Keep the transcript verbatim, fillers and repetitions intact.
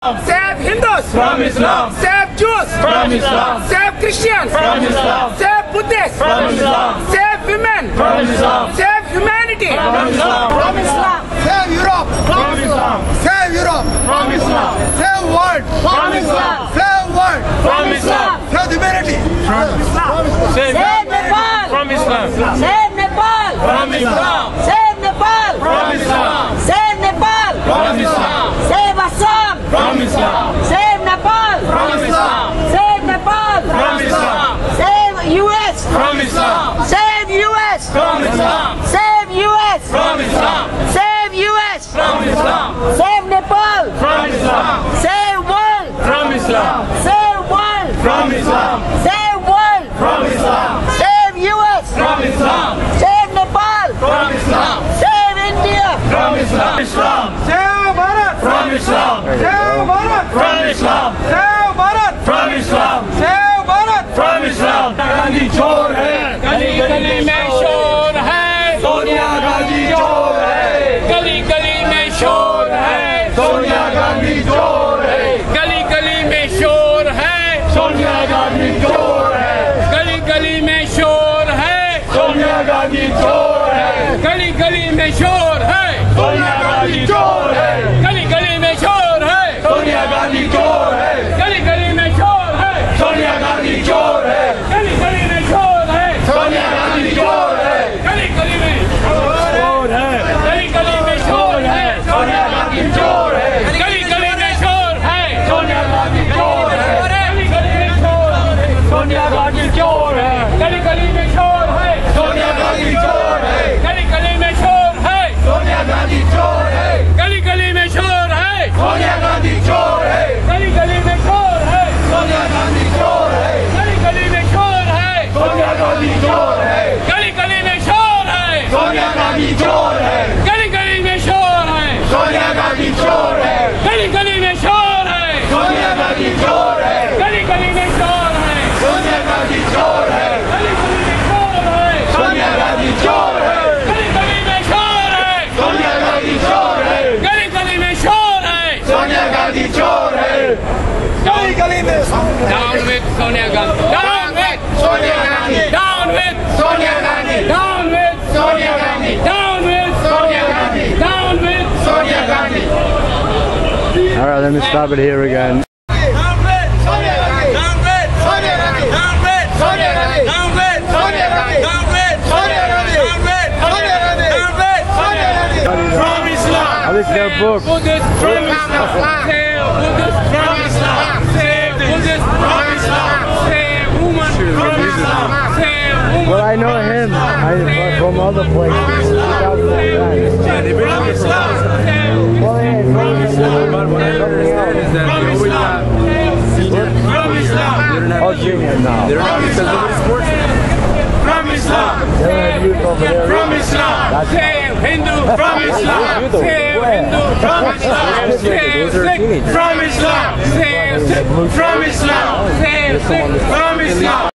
Save Hindus from Islam. Save Jews from Islam. Save Christians from Islam. Save Buddhists from Islam. Save women from Islam. Save humanity from Islam. from Islam. Save Europe from Islam. Save Europe from Islam. Save world from Islam. Save world from Islam. Save humanity Save Save Nepal! from Islam. Save Nepal! From Islam. Save Nepal! From Islam. Save Nepal! From Islam. Save Assam! From Islam. Save Nepal! From Islam. Save Nepal! From Islam. Save U S! From Islam. Save U S! From Islam. Save U S! From Islam. Save U S! From Islam. Save Nepal! From Islam. Save world! From Islam. Save world! From Islam. Save world! From Islam. Save U S! From Islam. Save Nepal! From Islam. Save India! From Islam. Islam. Save Bharat From Islam. Save Bharat From Islam. Save Bharat From Islam. Save Bharat From Islam. Gandhi चोर है, गली गली में शोर है सोनिया गांधी चोर है, गली गली में शोर है सोनिया गांधी चोर है, गली गली में शोर है सोनिया गांधी चोर है, गली गली में शोर है सोनिया गांधी चोर है, गली गली में शोर है सोनिया गांधी चोर है, गली गली में शोर है सोनिया गांधी चोर है, गली गली में शोर है सोनिया गांधी चोर है, गली गली में शोर है सोनिया गांधी चोर है, गली गली में चोर है, गली गली में शोर है सोनिया गांधी चोर है, गली गली में शोर है सोनिया गांधी चोर है, गली गली में शोर है सोनिया गांधी चोर है, गली गली में शोर है सोनिया गांधी चोर है, गली गली में शोर है सोनिया गांधी चोर है, गली गली में शोर है सोनिया गांधी चोर है, गली गली में शोर है सोनिया गांधी चोर है, गली गली में शोर है सोनिया गांधी चोर है, गली गली में शोर है सोनिया गांधी चोर है, गली गली में शोर है सोनिया गांधी चोर है, गली गली में शोर है सोनिया गांधी चोर है, गली गली में शोर है सोनिया गांधी चोर है, गली गली में शोर है सोनिया गांधी चोर है, गली गली में शोर है सोनिया गांधी चोर है, गली गली में शोर है सोनिया गांधी चोर है, गली गली में Down with Sonia Gandhi. Down with Sonia Gandhi, Down with Sonia Gandhi, Down with Sonia Gandhi, Down with Sonia Gandhi, Down with Sonia Gandhi, All right, let me stop it here again. down with Sonia Gandhi, down with Sonia Gandhi, down with Sonia Gandhi, down with Sonia Gandhi, down with Sonia Gandhi, down with Sonia Gandhi, down with Sonia Gandhi. From Islam, Oh, this is their book. Buddhist from Islam. Save Buddhist from Islam. Save Buddhist from Islam. Save woman from Islam. Save woman. Well, I know him I, from other places. From Islam. Save Well, hey, from but what I don't understand is that they always have from Islam. Oh, junior now. they're not because nobody supports them. From Islam, They're a youth over there. from Islam, Save Hindu from Islam. Save Hindu from Islam, Save Sikh from Islam, Save Sikh from Islam, Save Sikh from Islam.